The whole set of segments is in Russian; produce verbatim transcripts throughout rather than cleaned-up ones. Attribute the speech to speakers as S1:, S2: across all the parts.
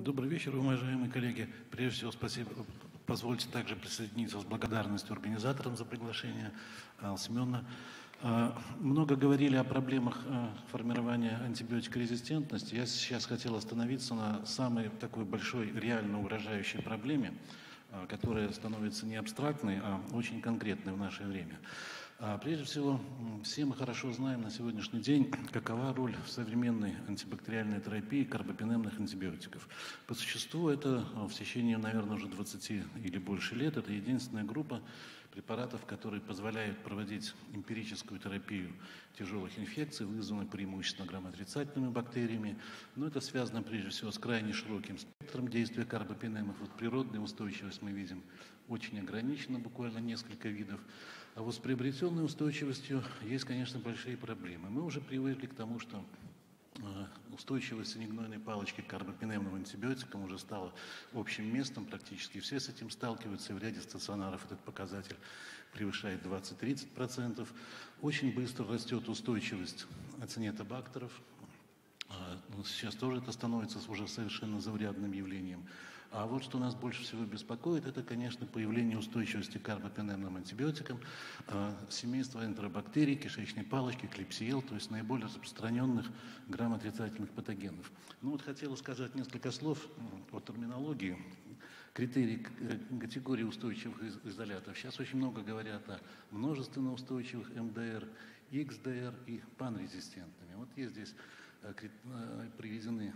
S1: Добрый вечер, уважаемые коллеги. Прежде всего, спасибо. Позвольте также присоединиться с благодарностью организаторам за приглашение. Алла Семеновна. Много говорили о проблемах формирования антибиотикорезистентности. Я сейчас хотел остановиться на самой такой большой, реально угрожающей проблеме, которая становится не абстрактной, а очень конкретной в наше время. Прежде всего, все мы хорошо знаем на сегодняшний день, какова роль в современной антибактериальной терапии карбапенемных антибиотиков. По существу это в течение, наверное, уже двадцати или больше лет, это единственная группа препаратов, которые позволяют проводить эмпирическую терапию тяжелых инфекций, вызванных преимущественно грамотрицательными бактериями. Но это связано прежде всего с крайне широким спектром действия карбапенемов. Вот природная устойчивость мы видим очень ограничена, буквально несколько видов. А вот с приобретенной устойчивостью есть, конечно, большие проблемы. Мы уже привыкли к тому, что устойчивость синегнойной палочки к карбапенемным антибиотикам уже стала общим местом, практически все с этим сталкиваются, в ряде стационаров этот показатель превышает двадцать-тридцать процентов. Очень быстро растет устойчивость ацинетобактеров. Сейчас тоже это становится уже совершенно заурядным явлением. А вот что нас больше всего беспокоит, это, конечно, появление устойчивости к карбапенемным антибиотикам э, семейства энтеробактерий, кишечной палочки, клепсиел, то есть наиболее распространенных грамотрицательных патогенов. Ну вот хотела сказать несколько слов о терминологии. Критерии категории устойчивых изолятов. Сейчас очень много говорят о множественно устойчивых эм дэ эр, икс дэ эр и панрезистентными. Вот есть здесь э, э, приведены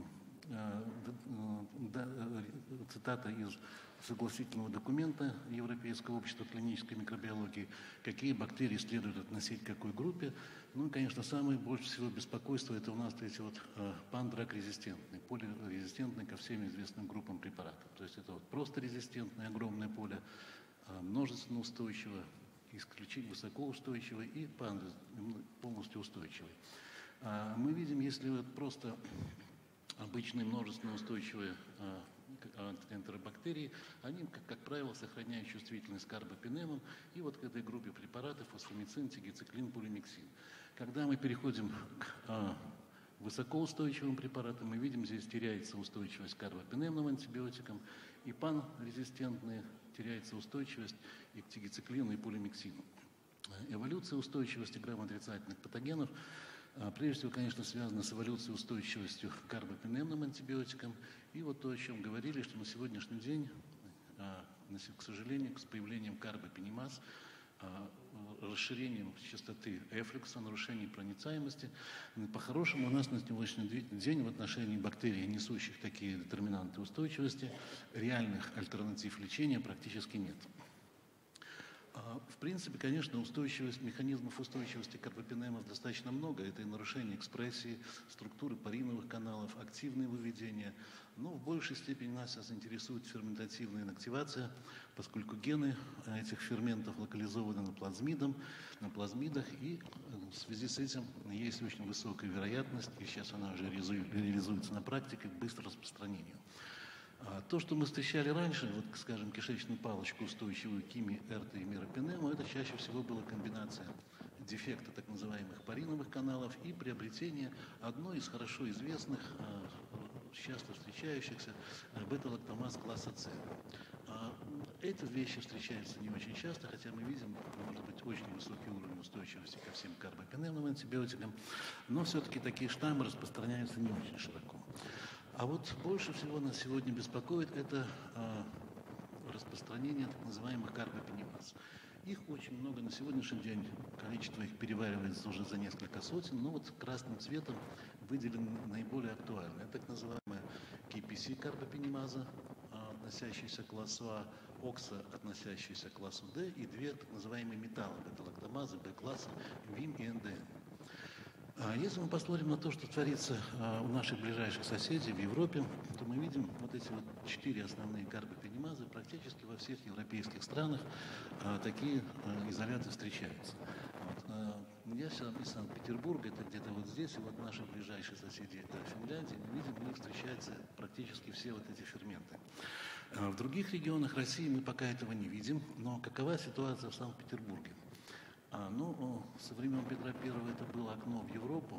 S1: цитата из согласительного документа Европейского общества клинической микробиологии, какие бактерии следует относить к какой группе. Ну и, конечно, самое больше всего беспокойство это у нас эти вот пандраг-резистентные, полирезистентные ко всем известным группам препаратов. То есть это вот просто резистентное огромное поле, множественно устойчивое, исключительно высокоустойчивое и пандраг полностью устойчивый. Мы видим, если вот просто обычные множественно устойчивые э, энтеробактерии, они, как, как правило, сохраняют чувствительность к карбапенемам и вот к этой группе препаратов фосфомицин, тигициклин, полимиксин. Когда мы переходим к э, высокоустойчивым препаратам, мы видим, здесь теряется устойчивость к карбапенемным антибиотикам, и панрезистентные теряется устойчивость и к тигициклину, и полимиксину. Эволюция устойчивости грамотрицательных патогенов прежде всего, конечно, связано с эволюцией устойчивостью к карбапенемным антибиотикам. И вот то, о чем говорили, что на сегодняшний день, к сожалению, с появлением карбапенемаз, расширением частоты эфлюкса, нарушением проницаемости, по-хорошему у нас на сегодняшний день в отношении бактерий, несущих такие детерминанты устойчивости, реальных альтернатив лечения практически нет. В принципе, конечно, устойчивость, механизмов устойчивости карбапенемов достаточно много. Это и нарушение экспрессии, структуры париновых каналов, активные выведения. Но в большей степени нас сейчас интересует ферментативная инактивация, поскольку гены этих ферментов локализованы на плазмидах, на плазмидах, и в связи с этим есть очень высокая вероятность, и сейчас она уже реализуется на практике, к быстрому распространению. То, что мы встречали раньше, вот, скажем, кишечную палочку устойчивую к КИМИ, ЭРТА и миропенему, это чаще всего была комбинация дефекта так называемых париновых каналов и приобретение одной из хорошо известных, часто встречающихся бета-лактамаз класса С. Эти вещи встречаются не очень часто, хотя мы видим, может быть, очень высокий уровень устойчивости ко всем карбапенемным антибиотикам, но все-таки такие штаммы распространяются не очень широко. А вот больше всего нас сегодня беспокоит это э, распространение так называемых карбапенемаз. Их очень много на сегодняшний день, количество их переваривается уже за несколько сотен, но вот красным цветом выделены наиболее актуальные. Это так называемая кей пи си карбапенемаза, э, относящаяся к классу А, окса, относящаяся к классу Д, и две так называемые металлы, бета-лактамазы Б-класса, ВИМ и эн дэ эн. Если мы посмотрим на то, что творится у наших ближайших соседей в Европе, то мы видим вот эти вот четыре основные карбапенемазы. Практически во всех европейских странах такие изоляты встречаются. Вот. Я сам из Санкт-Петербурга, это где-то вот здесь, и вот наши ближайшие соседи, это Финляндия, мы видим, у них встречаются практически все вот эти ферменты. В других регионах России мы пока этого не видим, но какова ситуация в Санкт-Петербурге? А, ну, со времен Петра Первого это было окно в Европу,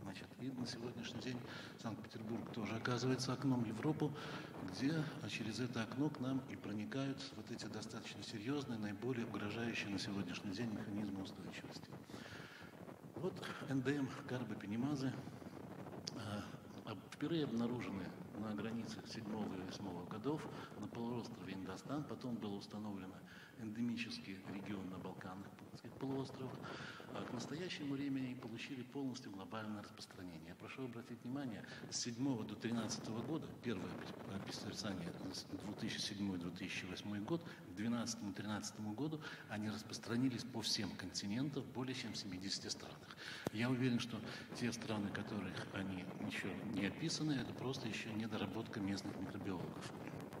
S1: Значит, и на сегодняшний день Санкт-Петербург тоже оказывается окном в Европу, где а через это окно к нам и проникают вот эти достаточно серьезные, наиболее угрожающие на сегодняшний день механизмы устойчивости. Вот эн дэ эм карбопенимазы э, впервые обнаружены на границах седьмого и восьмого годов на полуострове Индостан, потом было установлено эндемический регион на Балканах, полуостровах, а к настоящему времени получили полностью глобальное распространение. Я прошу обратить внимание, с седьмого до тринадцатого года, первое описание две тысячи седьмой — две тысячи восьмой год, к две тысячи двенадцатому — две тысячи тринадцатому году они распространились по всем континентам, более чем в семидесяти странах. Я уверен, что те страны, которых они еще не описаны, это просто еще недоработка местных микробиологов.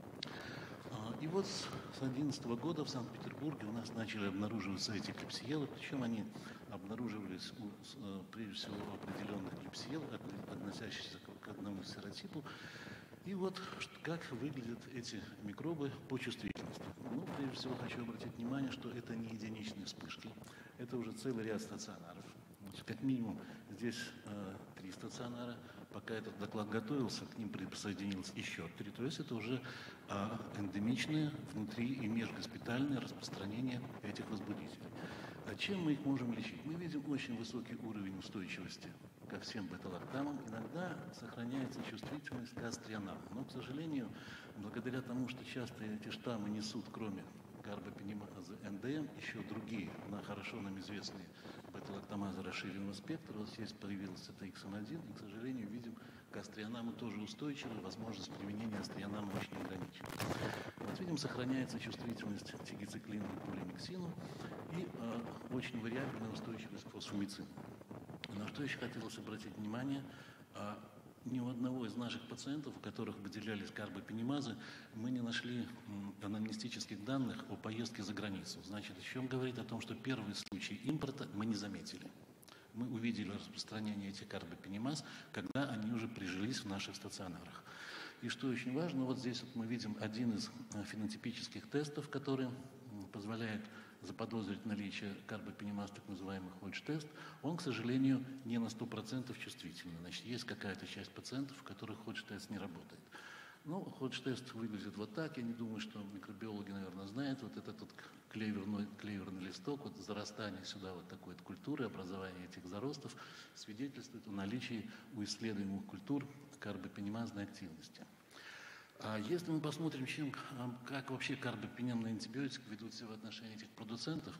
S1: И вот с две тысячи одиннадцатого года в Санкт-Петербурге у нас начали обнаруживаться эти клепсиелы, причем они обнаруживались у, прежде всего у определенных клепсиел, относящихся к одному серотипу. И вот как выглядят эти микробы по чувствительности. Ну, прежде всего хочу обратить внимание, что это не единичные вспышки, это уже целый ряд стационаров. Значит, как минимум здесь э, три стационара. Пока этот доклад готовился, к ним присоединилось еще три. То есть это уже э, эндемичное внутри и межгоспитальное распространение этих возбудителей. А чем мы их можем лечить? Мы видим очень высокий уровень устойчивости ко всем бета-лактамам. Иногда сохраняется чувствительность к астрианаму. Но, к сожалению, благодаря тому, что часто эти штаммы несут, кроме карбопенимазы эн дэ эм, еще другие, на хорошо нам известные бета-лактамазы расширенного спектра. Вот здесь появился тэ икс эм один, и, к сожалению, видим, к астрианаму тоже устойчивы, возможность применения астрианама очень ограничена. Вот видим, сохраняется чувствительность к тигициклину и полимиксину и э, очень вариабельная устойчивость к фосфомицину. На что еще хотелось обратить внимание, э, ни у одного из наших пациентов, у которых выделялись карбопенимазы, мы не нашли анамнестических данных о поездке за границу. Значит, о чем говорит о том, что первый случай импорта мы не заметили. Мы увидели распространение этих карбопенимаз, когда они уже прижились в наших стационарах. И что очень важно, вот здесь вот мы видим один из фенотипических тестов, который позволяет заподозрить наличие карбопенимаз, так называемый Ходж-тест. Он, к сожалению, не на сто процентов чувствительный. Значит, есть какая-то часть пациентов, у которых Ходж-тест не работает. Ну, Ходж-тест выглядит вот так. Я не думаю, что микробиологи, наверное, знают. Вот этот вот клеверный, клеверный листок, вот зарастание сюда вот такой вот культуры, образование этих заростов свидетельствует о наличии у исследуемых культур карбопенимазной активности. А если мы посмотрим, чем, как вообще карбопенемные антибиотики ведут себя в отношении этих продуцентов,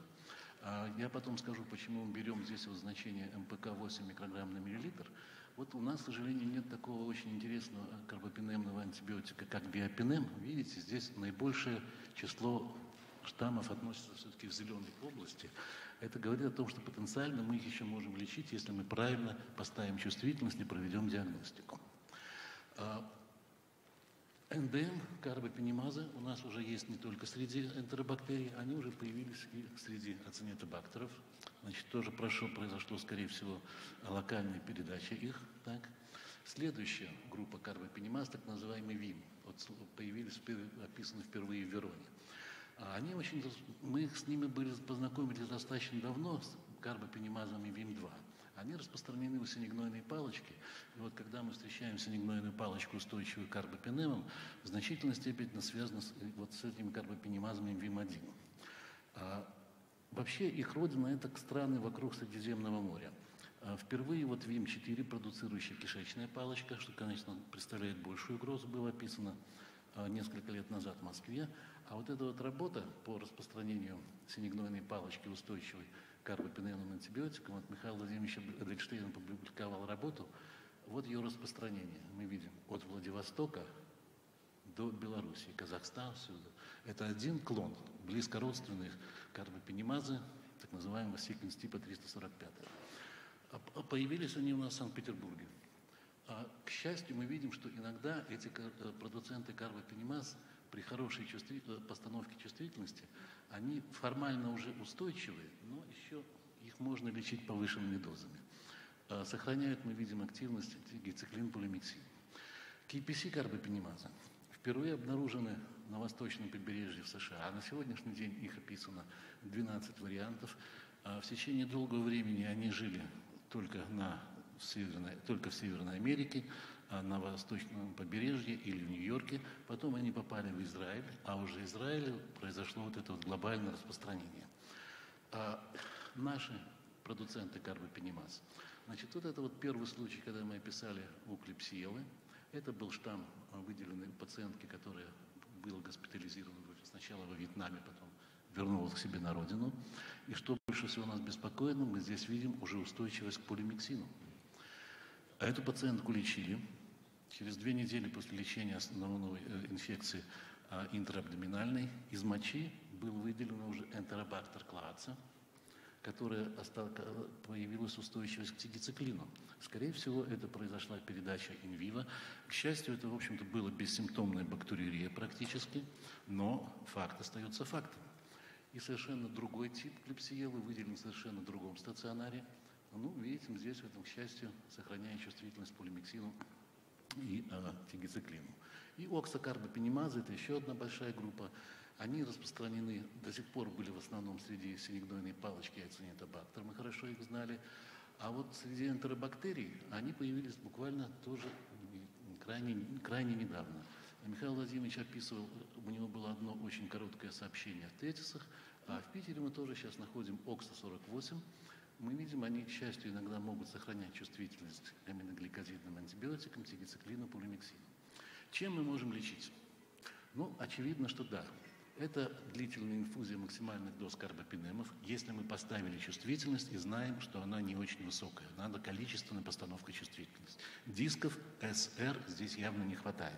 S1: я потом скажу, почему мы берем здесь вот значение эм пэ ка восемь микрограмм на миллилитр. Вот у нас, к сожалению, нет такого очень интересного карбопенемного антибиотика, как биопенем. Видите, здесь наибольшее число штаммов относится все-таки в зеленой области. Это говорит о том, что потенциально мы их еще можем лечить, если мы правильно поставим чувствительность и проведем диагностику. эн дэ эм, карбопенимазы, у нас уже есть не только среди энтеробактерий, они уже появились и среди ацинетобактеров. Значит, тоже прошло, произошло, скорее всего, локальная передача их. Так. Следующая группа карбопенимаз, так называемый ВИМ, вот появились, описаны впервые в Вероне. Они очень, мы с ними были познакомились достаточно давно, с карбопенимазами ВИМ два. Они распространены у синегнойной палочки. И вот когда мы встречаем синегнойную палочку, устойчивую к карбопенемам, в значительной степени это связано с, вот с этими карбопенимазами ВИМ один. А, вообще их родина – это страны вокруг Средиземного моря. А, впервые вот ВИМ четыре, продуцирующая кишечная палочка, что, конечно, представляет большую угрозу, было описано а, несколько лет назад в Москве. А вот эта вот работа по распространению синегнойной палочки устойчивой карбопенемным антибиотикам, вот Михаил Владимирович Эдельштейн опубликовал работу, вот ее распространение. Мы видим от Владивостока до Белоруссии, Казахстан, сюда. Это один клон, близко родственные карбопенимазы, так называемого секвенс типа триста сорок пять. А появились они у нас в Санкт-Петербурге. А, к счастью, мы видим, что иногда эти продуценты карбопенимаз при хорошей чувстви... постановке чувствительности, они формально уже устойчивые, но еще их можно лечить повышенными дозами. А, сохраняют, мы видим, активность гициклин, полимиксин. кей пи си карбопенимазы впервые обнаружены на восточном побережье в США. А на сегодняшний день их описано двенадцать вариантов. А в течение долгого времени они жили только на в Северной, только в Северной Америке, а на восточном побережье или в Нью-Йорке. Потом они попали в Израиль, а уже в Израиле произошло вот это вот глобальное распространение. А наши продуценты карбопенимаз. Значит, вот это вот первый случай, когда мы описали у клепсиелы. Это был штамм, выделенный пациентке, которая была госпитализирована сначала во Вьетнаме, потом вернулась к себе на родину. И что больше всего нас беспокоит, мы здесь видим уже устойчивость к полимиксину. А эту пациентку лечили. Через две недели после лечения основной инфекции интраабдоминальной из мочи был выделен уже энтеробактер клааца, которая появилась устойчивость к тигициклину. Скорее всего, это произошла передача инвиво. К счастью, это, в общем-то, было бессимптомная бактериурия практически, но факт остается фактом. И совершенно другой тип клепсиелы выделен в совершенно другом стационаре. Ну, видите, здесь, в этом, к счастью, сохраняя чувствительность к полимиксину и э, тигициклину. И оксокарбопенимазы – это еще одна большая группа. Они распространены, до сих пор были в основном среди синегнойной палочки и ацинетобактер, мы хорошо их знали. А вот среди энтеробактерий они появились буквально тоже крайне, крайне недавно. Михаил Владимирович описывал, у него было одно очень короткое сообщение в тезисах, а в Питере мы тоже сейчас находим окса сорок восемь. Мы видим, они, к счастью, иногда могут сохранять чувствительность к аминогликозидным антибиотикам, тигициклину, полимиксину. Чем мы можем лечить? Ну, очевидно, что да. Это длительная инфузия максимальных доз карбопенемов, если мы поставили чувствительность и знаем, что она не очень высокая. Надо количественная постановка чувствительности. Дисков СР здесь явно не хватает.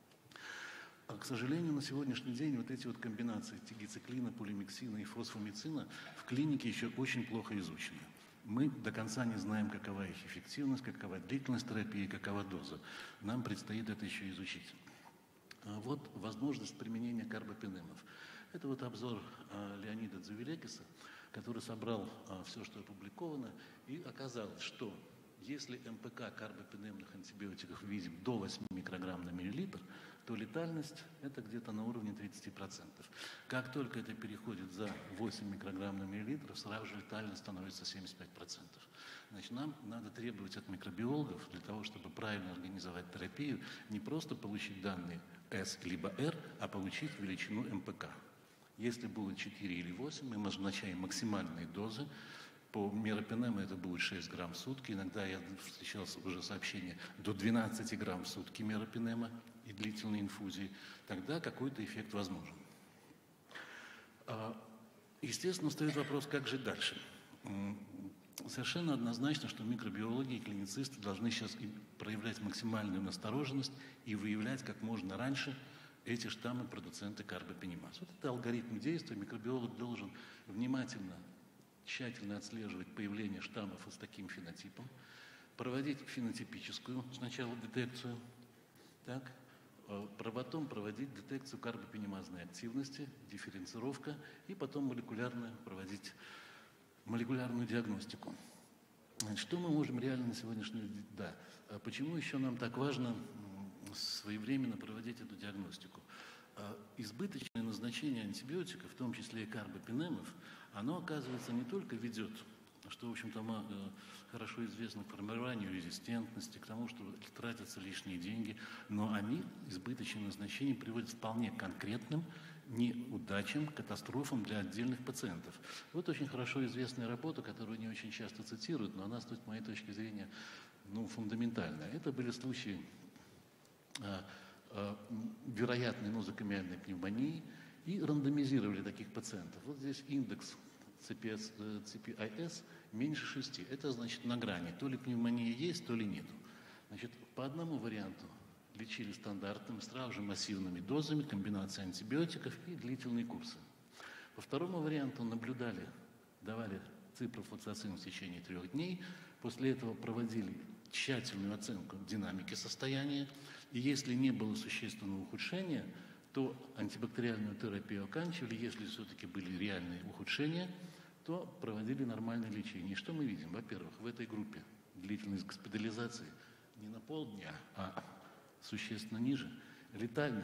S1: А, к сожалению, на сегодняшний день вот эти вот комбинации тигициклина, полимиксина и фосфомицина в клинике еще очень плохо изучены. Мы до конца не знаем, какова их эффективность, какова длительность терапии, какова доза. Нам предстоит это еще изучить. Вот возможность применения карбопенемов. Это вот обзор а, Леонида Дзувилекиса, который собрал а, все, что опубликовано, и оказалось, что если МПК карбопенемных антибиотиков видим до восьми микрограмм на миллилитр, то летальность это где-то на уровне тридцати процентов. Как только это переходит за восемь микрограмм на миллилитр, сразу же летальность становится семьдесят пять процентов. Значит, нам надо требовать от микробиологов для того, чтобы правильно организовать терапию, не просто получить данные S либо R, а получить величину МПК. Если будет четыре или восемь, мы назначаем максимальные дозы. По меропенему это будет шесть грамм в сутки. Иногда я встречал уже сообщение до двенадцати грамм в сутки меропенема и длительной инфузии. Тогда какой-то эффект возможен. Естественно, встает вопрос, как жить дальше. Совершенно однозначно, что микробиологи и клиницисты должны сейчас проявлять максимальную настороженность и выявлять как можно раньше эти штаммы продуценты карбопенимаз. Вот это алгоритм действия. Микробиолог должен внимательно, тщательно отслеживать появление штаммов с таким фенотипом, проводить фенотипическую сначала детекцию, так, потом проводить детекцию карбопенимазной активности, дифференцировка, и потом молекулярную проводить молекулярную диагностику. Что мы можем реально на сегодняшний день? Да. Почему еще нам так важно своевременно проводить эту диагностику? Избыточное назначение антибиотиков, в том числе и карбопенемов, оно, оказывается, не только ведет, что, в общем-то, хорошо известно, к формированию резистентности, к тому, что тратятся лишние деньги, но они, избыточное назначение, приводят к вполне конкретным неудачам, катастрофам для отдельных пациентов. Вот очень хорошо известная работа, которую не очень часто цитируют, но она, с моей точки зрения, ну, фундаментальная. Это были случаи а, а, вероятной нозокомиальной пневмонии, и рандомизировали таких пациентов. Вот здесь индекс си пи ай эс меньше шести. Это значит на грани. То ли пневмония есть, то ли нету. Значит, по одному варианту лечили стандартными, сразу же массивными дозами, комбинацией антибиотиков и длительные курсы. По второму варианту наблюдали, давали ципрофлоксацин в течение трех дней. После этого проводили тщательную оценку динамики состояния. И если не было существенного ухудшения, то антибактериальную терапию оканчивали. Если все-таки были реальные ухудшения, то проводили нормальное лечение. И что мы видим? Во-первых, в этой группе длительность госпитализации не на полдня, а существенно ниже. Летальность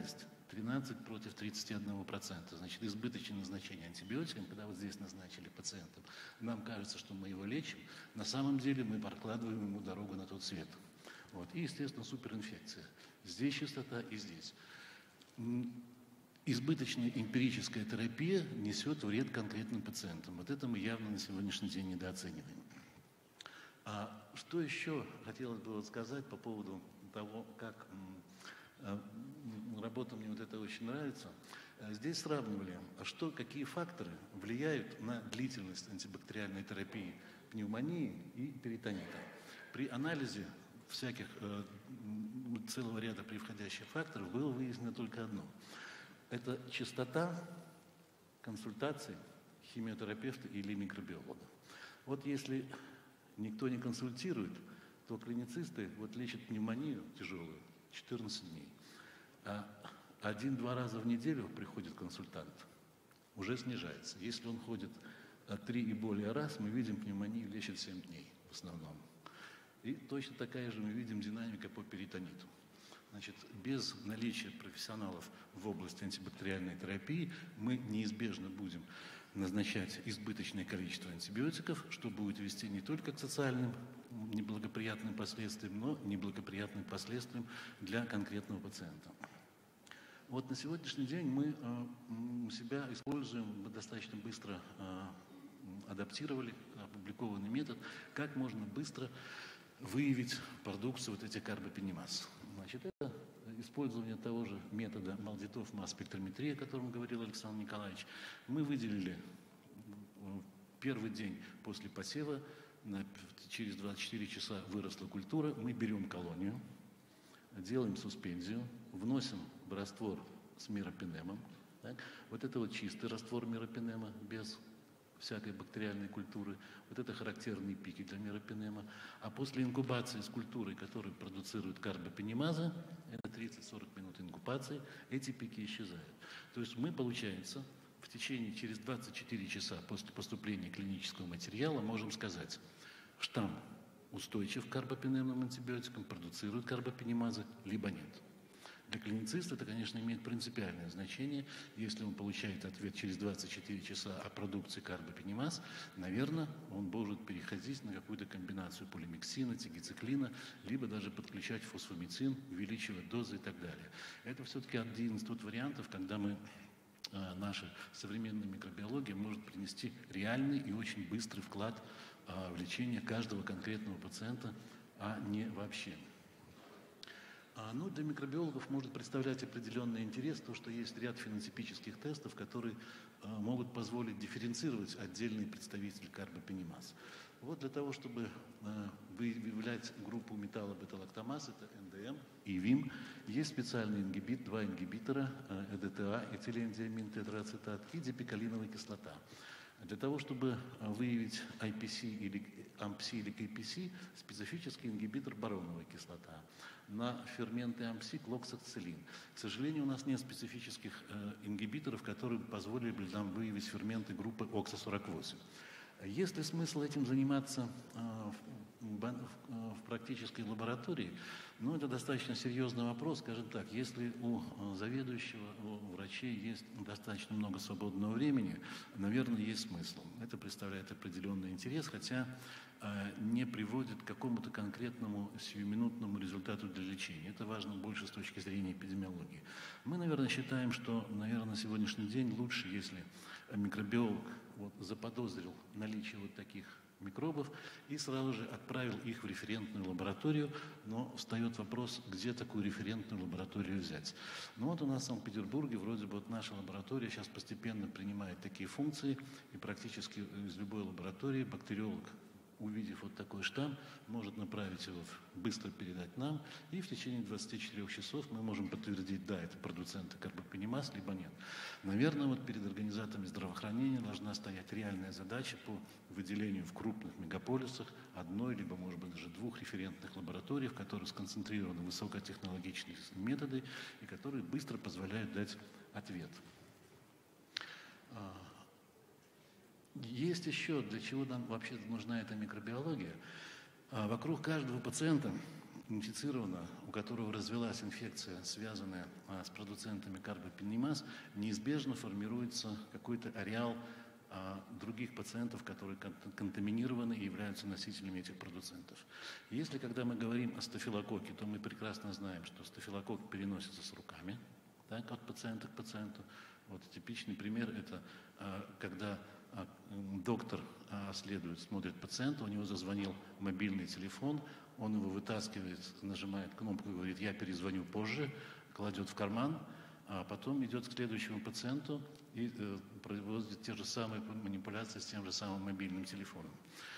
S1: тринадцать против тридцати одного процента. Значит, избыточное назначение антибиотикам, когда вот здесь назначили пациентам, нам кажется, что мы его лечим, на самом деле мы прокладываем ему дорогу на тот свет. Вот. И, естественно, суперинфекция. Здесь частота и здесь. Избыточная эмпирическая терапия несет вред конкретным пациентам. Вот это мы явно на сегодняшний день недооцениваем. А что еще хотелось бы вот сказать по поводу того, как работа, мне вот это очень нравится. Здесь сравнивали, что, какие факторы влияют на длительность антибактериальной терапии пневмонии и перитонита. При анализе всяких э, целого ряда превходящих факторов было выяснено только одно. Это частота консультаций химиотерапевта или микробиолога. Вот если никто не консультирует, то клиницисты вот лечат пневмонию тяжелую четырнадцать дней. А один-два раза в неделю приходит консультант, уже снижается. Если он ходит три и более раз, мы видим, пневмонию лечит семь дней в основном. И точно такая же мы видим динамика по перитониту. Значит, без наличия профессионалов в области антибактериальной терапии мы неизбежно будем назначать избыточное количество антибиотиков, что будет вести не только к социальным неблагоприятным последствиям, но неблагоприятным последствиям для конкретного пациента. Вот на сегодняшний день мы э, себя используем, мы достаточно быстро э, адаптировали опубликованный метод, как можно быстро выявить продукцию вот этих карбопенимаз. Значит, это использование того же метода Малдитов масс-спектрометрии, о котором говорил Александр Николаевич. Мы выделили первый день после посева, на, через двадцать четыре часа выросла культура, мы берем колонию, делаем суспензию, вносим в раствор с миропенемом. Так? Вот это вот чистый раствор миропенема, без всякой бактериальной культуры. Вот это характерные пики для миропенема. А после инкубации с культурой, которая продуцирует карбопенимазы, это тридцать-сорок минут инкубации, эти пики исчезают. То есть мы, получается, в течение, через двадцать четыре часа после поступления клинического материала можем сказать, штамм устойчив к карбопенемным антибиотикам, продуцирует карбопенимазы, либо нет. Для клинициста это, конечно, имеет принципиальное значение. Если он получает ответ через двадцать четыре часа о продукции карбопенимаз, наверное, он может переходить на какую-то комбинацию полимиксина, тигициклина, либо даже подключать фосфомицин, увеличивать дозы и так далее. Это все-таки один из тот вариантов, когда мы, наша современная микробиология может принести реальный и очень быстрый вклад в лечение каждого конкретного пациента, а не вообще. Ну, для микробиологов может представлять определенный интерес то, что есть ряд фенотипических тестов, которые э, могут позволить дифференцировать отдельные представители карбопенимаз. Вот для того, чтобы э, выявлять группу металлобеталактамаз, это эн дэ эм и ВИМ, есть специальный ингибит, два ингибитора, э, э дэ тэ а, этилендиамин тетрацетат и дипикалиновая кислота. Для того, чтобы выявить ай пи си или ампси или кей пи си, специфический ингибитор бароновая кислота. На ферменты ампси клоксацилин. К сожалению, у нас нет специфических э, ингибиторов, которые позволили бы нам выявить ферменты группы окса сорок восемь. Есть ли смысл этим заниматься э, в, в, в практической лаборатории? Ну, это достаточно серьезный вопрос, скажем так. Если у заведующего, у врачей есть достаточно много свободного времени, наверное, есть смысл. Это представляет определенный интерес, хотя э, не приводит к какому-то конкретному сиюминутному результату для лечения. Это важно больше с точки зрения эпидемиологии. Мы, наверное, считаем, что, наверное, на сегодняшний день лучше, если микробиолог вот, заподозрил наличие вот таких микробов и сразу же отправил их в референтную лабораторию, но встает вопрос, где такую референтную лабораторию взять. Ну вот у нас в Санкт-Петербурге вроде бы вот наша лаборатория сейчас постепенно принимает такие функции, и практически из любой лаборатории бактериолог, увидев вот такой штамм, может направить его, быстро передать нам, и в течение двадцати четырёх часов мы можем подтвердить, да, это продуценты карбопенимаз, либо нет. Наверное, вот перед организаторами здравоохранения должна стоять реальная задача по выделению в крупных мегаполисах одной, либо, может быть, даже двух референтных лабораторий, в которых сконцентрированы высокотехнологичные методы и которые быстро позволяют дать ответ. Есть еще, для чего нам вообще нужна эта микробиология. Вокруг каждого пациента инфицировано, у которого развилась инфекция, связанная а, с продуцентами карбапенимаз, неизбежно формируется какой-то ареал а, других пациентов, которые кон- контаминированы и являются носителями этих продуцентов. Если, когда мы говорим о стафилококке, то мы прекрасно знаем, что стафилококк переносится с руками, так, от пациента к пациенту. Вот типичный пример – это а, когда а, доктор а, следует, смотрит пациента, у него зазвонил мобильный телефон, он его вытаскивает, нажимает кнопку и говорит: «Я перезвоню позже», кладет в карман, а потом идет к следующему пациенту и э, производит те же самые манипуляции с тем же самым мобильным телефоном.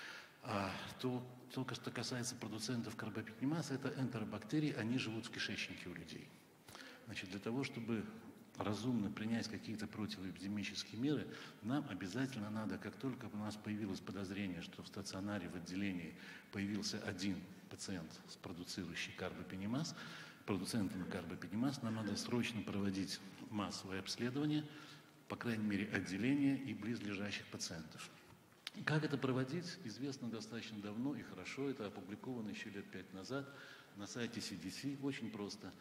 S1: А то, только что касается продуцентов карбапенимаз, это энтеробактерии, они живут в кишечнике у людей. Значит, для того, чтобы разумно принять какие-то противоэпидемические меры, нам обязательно надо, как только у нас появилось подозрение, что в стационаре, в отделении появился один пациент, продуцирующий карбапенимаз, продуцентами карбапенимаз, нам надо срочно проводить массовое обследование, по крайней мере, отделения и близлежащих пациентов. Как это проводить, известно достаточно давно и хорошо. Это опубликовано еще лет пять назад на сайте си ди си. Очень просто.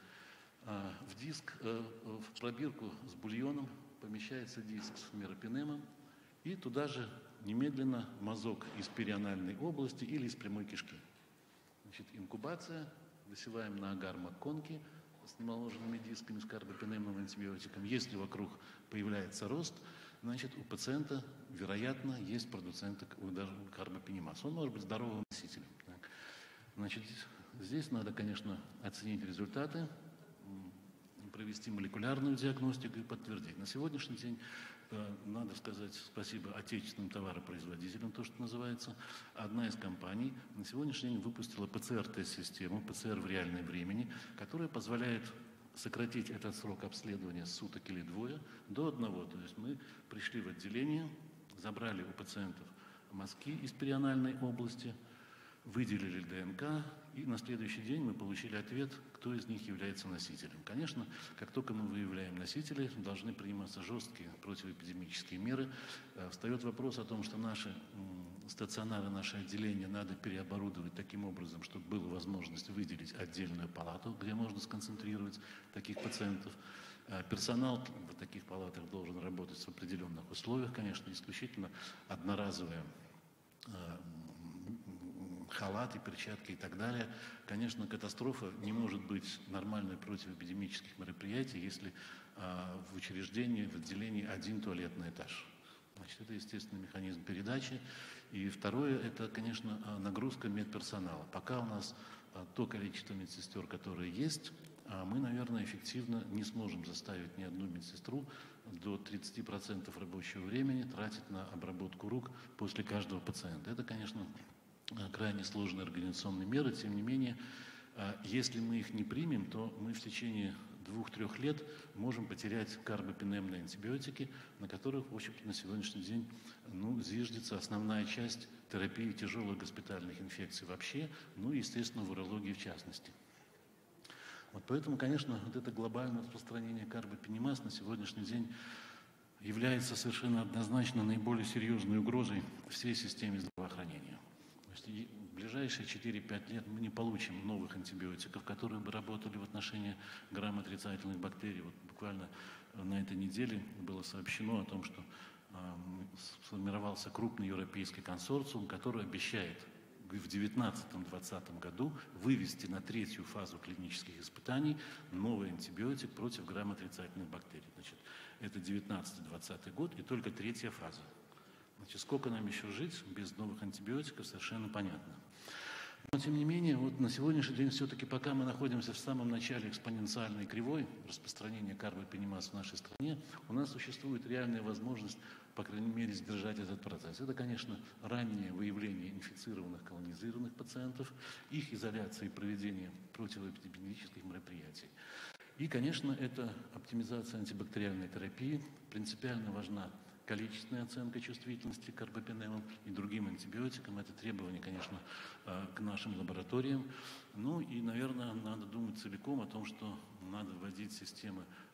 S1: В диск, в пробирку с бульоном помещается диск с меропинемом, и туда же немедленно мазок из перианальной области или из прямой кишки. Значит, инкубация, высылаем на агар МакКонки с наложенными дисками с карбапенемным антибиотиком. Если вокруг появляется рост, значит, у пациента, вероятно, есть продуценты карбапенимаз. Он может быть здоровым носителем. Так. Значит, здесь надо, конечно, оценить результаты, провести молекулярную диагностику и подтвердить. На сегодняшний день э, надо сказать спасибо отечественным товаропроизводителям, то, что называется. Одна из компаний на сегодняшний день выпустила ПЦР-тест-систему, ПЦР в реальном времени, которая позволяет сократить этот срок обследования с суток или двое до одного. То есть мы пришли в отделение, забрали у пациентов мазки из перианальной области, выделили ДНК, и на следующий день мы получили ответ, кто из них является носителем. Конечно, как только мы выявляем носителей, должны приниматься жесткие противоэпидемические меры. Встает вопрос о том, что наши стационары, наши отделения надо переоборудовать таким образом, чтобы была возможность выделить отдельную палату, где можно сконцентрировать таких пациентов. Персонал в таких палатах должен работать в определенных условиях, конечно, исключительно одноразовые халаты, перчатки и так далее. Конечно, катастрофа не может быть нормальной противоэпидемических мероприятий, если а, в учреждении, в отделении один туалетный этаж. Значит, это естественный механизм передачи. И второе, это, конечно, нагрузка медперсонала. Пока у нас а, то количество медсестер, которое есть, а мы, наверное, эффективно не сможем заставить ни одну медсестру до тридцати процентов рабочего времени тратить на обработку рук после каждого пациента. Это, конечно, крайне сложные организационные меры. Тем не менее, если мы их не примем, то мы в течение двух-трех лет можем потерять карбапенемные антибиотики, на которых, в общем-то, на сегодняшний день ну, зиждется основная часть терапии тяжелых госпитальных инфекций вообще, ну и, естественно, в урологии в частности. Вот поэтому, конечно, вот это глобальное распространение карбапенимаз на сегодняшний день является совершенно однозначно наиболее серьезной угрозой всей системе здравоохранения. То есть в ближайшие четыре-пять лет мы не получим новых антибиотиков, которые бы работали в отношении грамм-отрицательных бактерий. Вот буквально на этой неделе было сообщено о том, что э, сформировался крупный европейский консорциум, который обещает в две тысячи девятнадцатом — две тысячи двадцатом году вывести на третью фазу клинических испытаний новый антибиотик против грамм-отрицательных бактерий. Значит, это девятнадцатый — двадцатый год и только третья фаза. Значит, сколько нам еще жить без новых антибиотиков, совершенно понятно. Но, тем не менее, вот на сегодняшний день все-таки, пока мы находимся в самом начале экспоненциальной кривой распространения карбапенимаз в нашей стране, у нас существует реальная возможность, по крайней мере, сдержать этот процесс. Это, конечно, раннее выявление инфицированных, колонизированных пациентов, их изоляция и проведение противоэпидемических мероприятий. И, конечно, это оптимизация антибактериальной терапии. Принципиально важна количественная оценка чувствительности к карбапенемам и другим антибиотикам. Это требование, конечно, к нашим лабораториям. Ну и, наверное, надо думать целиком о том, что надо вводить системы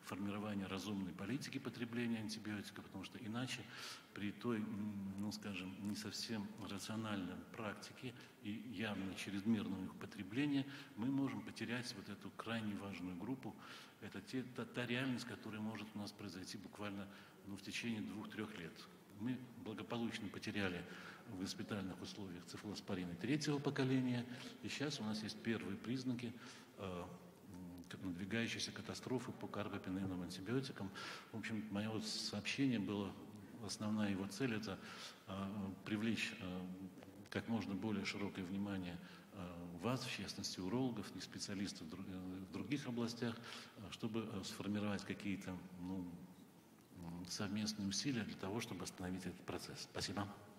S1: формирования разумной политики потребления антибиотиков, потому что иначе при той, ну скажем, не совсем рациональной практике и явно чрезмерного их потребления мы можем потерять вот эту крайне важную группу. Это те, та, та реальность, которая может у нас произойти буквально ну, в течение двух-трех лет. Мы благополучно потеряли в госпитальных условиях цефалоспорины третьего поколения, и сейчас у нас есть первые признаки э, надвигающейся катастрофы по карбопенемным антибиотикам. В общем, мое вот сообщение было, основная его цель – это э, привлечь э, как можно более широкое внимание э, вас, в частности, урологов и специалистов в, друг, в других областях, чтобы э, сформировать какие-то ну, совместные усилия для того, чтобы остановить этот процесс. Спасибо.